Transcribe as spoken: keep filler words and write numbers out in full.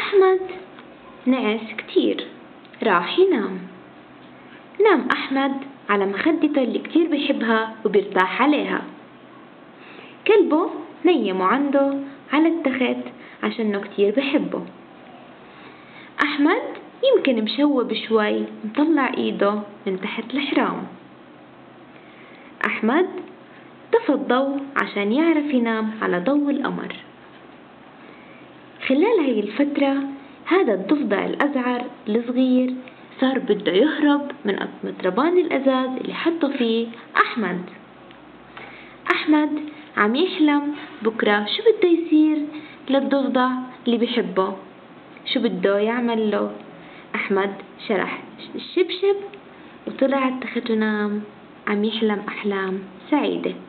أحمد نعس كتير، راح ينام. نام أحمد على مخدته اللي كتير بيحبها وبيرتاح عليها. كلبه نيمه عنده على التخت عشانه كتير بحبه. أحمد يمكن مشوب شوي، مطلع إيده من تحت الحرام. أحمد طفى الضوء عشان يعرف ينام على ضوء القمر. خلال هاي الفترة هذا الضفدع الأزعر الصغير صار بده يهرب من مطربان الأزاز اللي حطه فيه أحمد. أحمد عم يحلم بكرة شو بده يصير للضفدع اللي بيحبه، شو بده يعمل له. أحمد شرح الشبشب وطلع التخت ونام، عم يحلم أحلام سعيدة.